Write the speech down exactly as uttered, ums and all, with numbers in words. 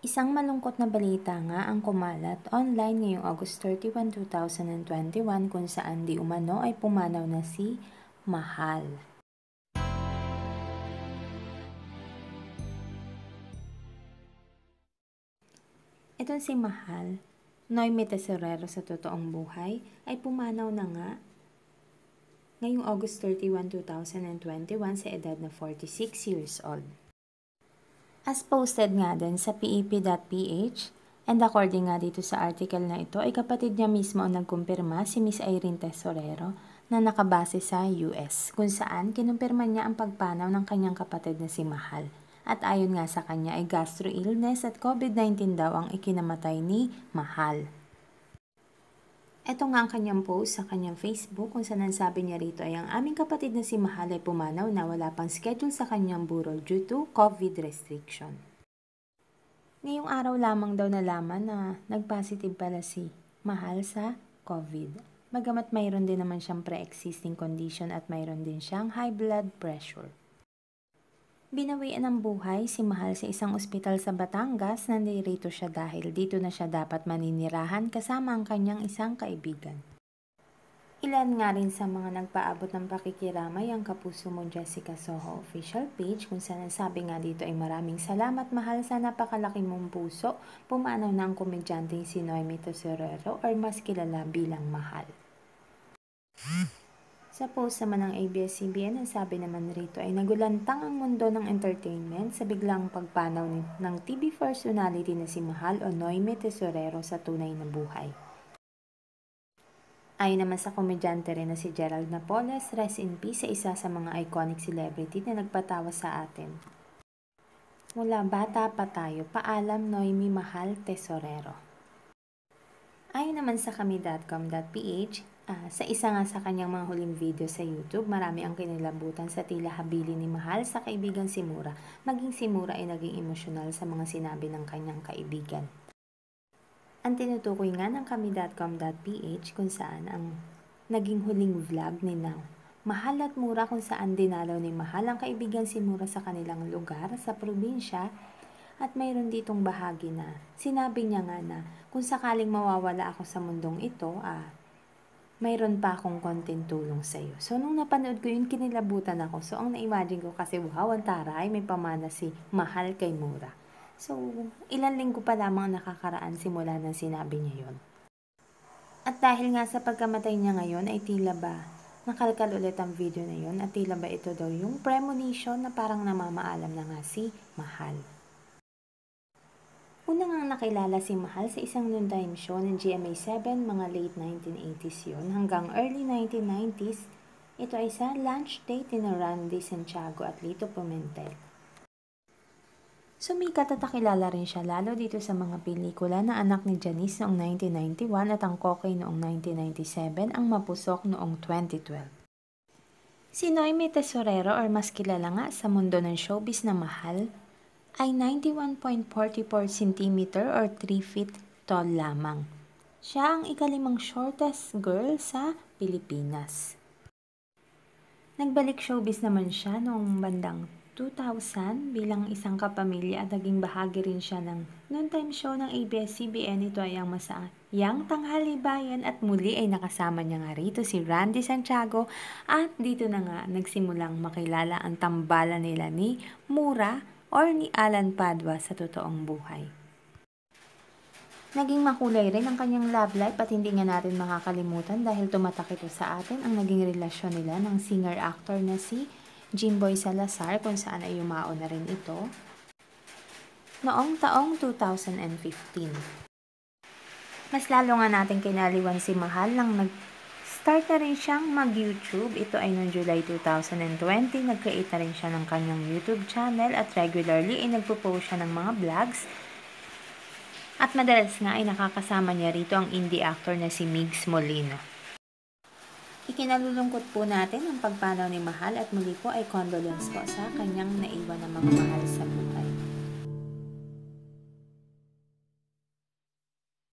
Isang malungkot na balita nga ang kumalat online ngayong August thirty-one, two thousand twenty-one kung saan di umano ay pumanaw na si Mahal. Itong si Mahal, Noemi Tesorero sa totoong buhay, ay pumanaw na nga ngayong August thirty-one, two thousand twenty-one sa edad na forty-six years old. As posted nga din sa P E P dot P H, and according nga dito sa article na ito, ay kapatid niya mismo ang nagkumpirma, si Miss Irene Tesorero, na nakabase sa U S, kung saan kinumpirma niya ang pagpanaw ng kanyang kapatid na si Mahal. At ayon nga sa kanya ay gastro illness at COVID nineteen daw ang ikinamatay ni Mahal. Ito nga ang kanyang post sa kanyang Facebook kung saan sabi niya rito ay ang aming kapatid na si Mahal ay pumanaw na wala pang schedule sa kanyang burol due to COVID restriction. Ngayong araw lamang daw nalaman na nag-positive pala si Mahal sa COVID. Bagamat mayroon din naman siyang pre-existing condition at mayroon din siyang high blood pressure. Binawian ng buhay si Mahal sa isang ospital sa Batangas. Nandirito siya dahil dito na siya dapat maninirahan kasama ang kanyang isang kaibigan. Ilan nga rin sa mga nagpaabot ng pakikiramay ang Kapuso Mo Jessica Soho official page kung saan sabi nga dito ay maraming salamat Mahal sa napakalaki mong puso. Pumanaw na ang komedyanteng si Noemi Tesorero or mas kilala bilang Mahal. Sa post naman ng A B S C B N, ang sabi naman rito ay nagulantang ang mundo ng entertainment sa biglang pagpanaw ng T V personality na si Mahal o Noemi Tesorero sa tunay na buhay. Ayon naman sa komedyante rin na si Gerald Napoles, rest in peace sa isa sa mga iconic celebrity na nagpatawa sa atin. Mula bata pa tayo, paalam Noemi Mahal Tesorero. Ayon naman sa kami dot com dot p h, Uh, sa isa nga sa kanyang mga huling video sa YouTube, marami ang kinilabutan sa tila habili ni Mahal sa kaibigan si Mura. Maging si Mura ay naging emosyonal sa mga sinabi ng kanyang kaibigan. Ang tinutukoy nga ng kami dot com dot p h kung saan ang naging huling vlog ni Now Mahal at Mura kung saan dinalaw ni Mahal ang kaibigan si Mura sa kanilang lugar sa probinsya. At mayroon ditong bahagi na sinabi niya nga na kung sakaling mawawala ako sa mundong ito, ah, mayroon pa akong konting tulong sa iyo. So, nung napanood ko yun, kinilabutan ako. So, ang na-imagine ko kasi, wow, ang taray, may pamana si Mahal kay Mura. So, ilan linggo pa lamang nakakaraan simula nang sinabi niya yun. At dahil nga sa pagkamatay niya ngayon, ay tila ba nakalkal ulit ang video na yun at tila ba ito daw yung premonition na parang namamaalam na nga si Mahal. Una ngang nakilala si Mahal sa isang noontime show ng G M A seven mga late nineteen eighties yun hanggang early nineteen nineties. Ito ay sa lunch date ni Randy Santiago at Lito Pimentel. Sumikat at nakilala rin siya lalo dito sa mga pelikula na Anak ni Janice noong nineteen ninety-one at Ang Kokoy noong nineteen ninety-seven, Ang Mapusok noong twenty twelve. Si Noemi Tesorero or mas kilala nga sa mundo ng showbiz na Mahal ay ninety-one point four four centimeter or three feet tall lamang. Siya ang ikalimang shortest girl sa Pilipinas. Nagbalik showbiz naman siya noong bandang two thousand bilang isang kapamilya at naging bahagi rin siya ng noontime show ng A B S C B N. Ito ay ang Masayang Tanghali Bayan at muli ay nakasama niya nga rito si Randy Santiago at dito na nga nagsimulang makilala ang tambalan nila ni Mura or ni Alan Padua sa totoong buhay. Naging makulay rin ang kanyang love life at hindi nga natin makakalimutan dahil tumatak ito sa atin ang naging relasyon nila ng singer-actor na si Jimboy Salazar kung saan ay yumao na rin ito noong taong two thousand fifteen. Mas lalo nga natin kinaliwan si Mahal nang nag Start na rin siyang mag-YouTube. Ito ay noong July two thousand twenty. Nag-create na rin siya ng kanyang YouTube channel at regularly ay nagpo-post siya ng mga vlogs. At madalas nga ay nakakasama niya rito ang indie actor na si Migs Molina. Ikinalulungkot po natin ang pagpanaw ni Mahal at muli po ay condolence po sa kanyang naiwan na mga mahal sa buhay.